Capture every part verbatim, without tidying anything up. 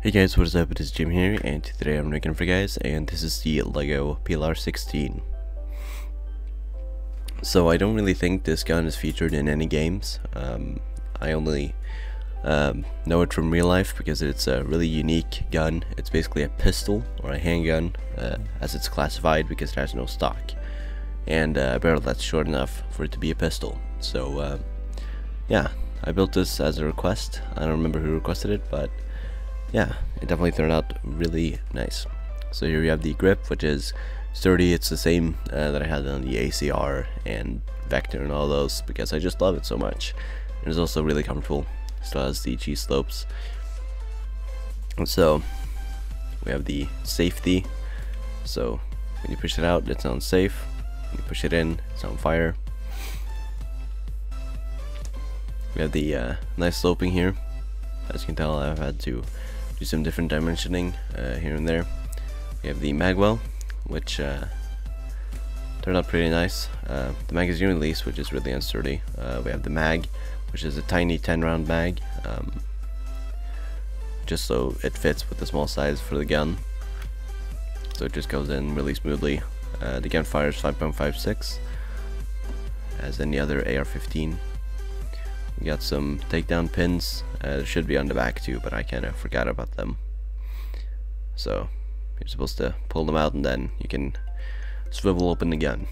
Hey guys, what is up? It is Jim here, and today I'm making for you guys, and this is the LEGO P L R sixteen. So I don't really think this gun is featured in any games. Um, I only um, know it from real life because it's a really unique gun. It's basically a pistol or a handgun, uh, as it's classified because it has no stock, and uh, a barrel that's short enough for it to be a pistol. So uh, yeah, I built this as a request. I don't remember who requested it, but yeah, it definitely turned out really nice. So here we have the grip, which is sturdy. It's the same uh, that I had on the A C R and Vector and all those, because I just love it so much. And it's also really comfortable. Still has the G slopes. And so we have the safety. So when you push it out, it sounds safe. When you push it in, it's on fire. We have the uh, nice sloping here. As you can tell, I've had to do some different dimensioning uh, here and there. We have the magwell, which uh, turned out pretty nice. Uh, the magazine release, which is really unsturdy. Uh, we have the mag, which is a tiny ten round mag, um, just so it fits with the small size for the gun. So it just goes in really smoothly. Uh, the gun fires five point five six, as any other A R fifteen. We got some takedown pins. Uh, it should be on the back too, but I kind of forgot about them. So you're supposed to pull them out and then you can swivel open the gun.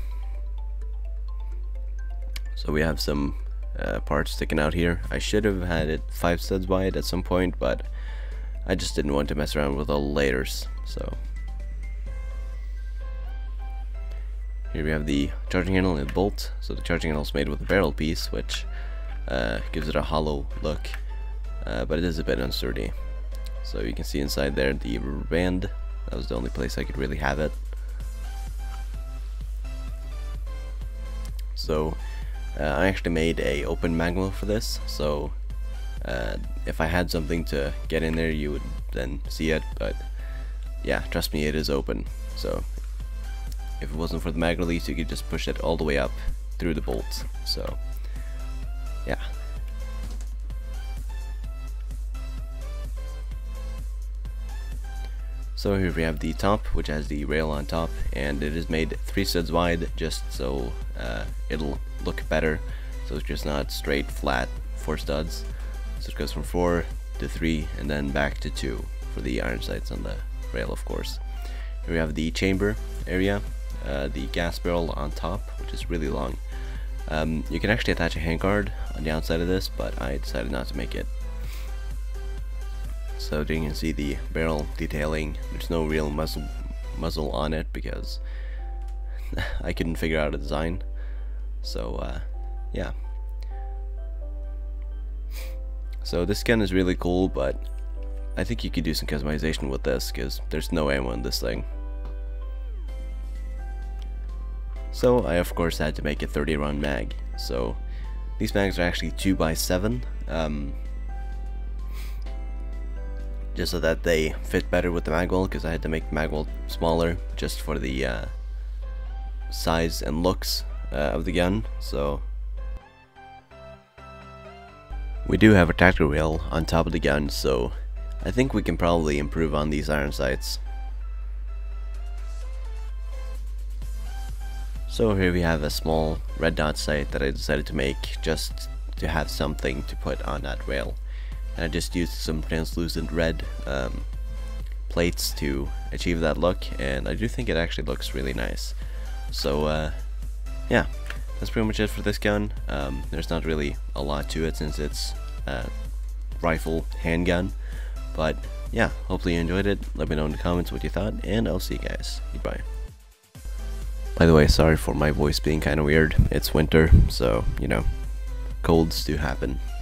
So we have some uh, parts sticking out here. I should have had it five studs wide at some point, but I just didn't want to mess around with all the layers. So here we have the charging handle and bolt. So the charging handle is made with a barrel piece, which uh, gives it a hollow look. Uh, but it is a bit unsturdy. So you can see inside there the rubber band. That was the only place I could really have it. So uh, I actually made a open magwell for this, so uh, if I had something to get in there you would then see it, but yeah, trust me, it is open. So if it wasn't for the mag release, you could just push it all the way up through the bolts. So yeah. So here we have the top, which has the rail on top, and it is made three studs wide just so uh, it'll look better. So it's just not straight flat four studs. So it goes from four to three and then back to two for the iron sights on the rail, of course. Here we have the chamber area, uh, the gas barrel on top, which is really long. Um, you can actually attach a handguard on the outside of this, but I decided not to make it. So there you can see the barrel detailing. There's no real muzzle muzzle on it because I couldn't figure out a design. So uh, yeah. So this gun is really cool, but I think you could do some customization with this because there's no ammo in this thing. So I of course had to make a thirty round mag. So these mags are actually two by seven. Um, just so that they fit better with the magwell, because I had to make the magwell smaller just for the uh, size and looks uh, of the gun. So we do have a tactical rail on top of the gun, so I think we can probably improve on these iron sights. So here we have a small red dot sight that I decided to make just to have something to put on that rail. And I just used some translucent red um, plates to achieve that look, and I do think it actually looks really nice. So uh, yeah, that's pretty much it for this gun. Um, there's not really a lot to it since it's a rifle handgun, but yeah, hopefully you enjoyed it. Let me know in the comments what you thought, and I'll see you guys. Goodbye. By the way, sorry for my voice being kind of weird. It's winter, so you know, colds do happen.